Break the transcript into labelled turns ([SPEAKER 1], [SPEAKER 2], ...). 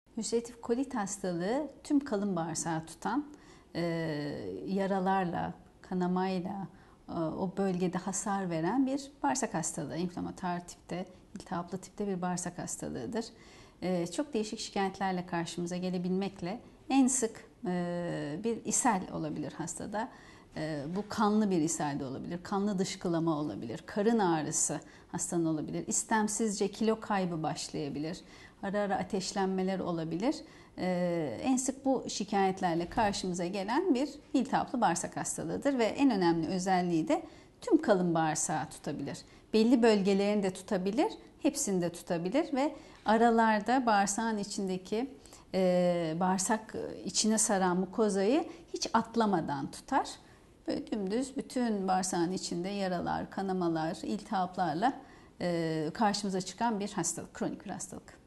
[SPEAKER 1] Ülseratif kolit hastalığı tüm kalın bağırsağı tutan, yaralarla, kanamayla o bölgede hasar veren bir bağırsak hastalığı. İnflamatuar tipte, iltihaplı tipte bir bağırsak hastalığıdır. Çok değişik şikayetlerle karşımıza gelebilmekle en sık bir ishal olabilir hastada. Bu kanlı bir ishal de olabilir, kanlı dışkılama olabilir, karın ağrısı hastanın olabilir, istemsizce kilo kaybı başlayabilir, ara ara ateşlenmeler olabilir. En sık bu şikayetlerle karşımıza gelen bir iltihaplı bağırsak hastalığıdır ve en önemli özelliği de tüm kalın bağırsağı tutabilir. Belli bölgelerini de tutabilir, hepsini de tutabilir ve aralarda bağırsağın içindeki bağırsak içine saran mukozayı hiç atlamadan tutar. Böyle dümdüz bütün bağırsağın içinde yaralar, kanamalar, iltihaplarla karşımıza çıkan bir hastalık, kronik bir hastalık.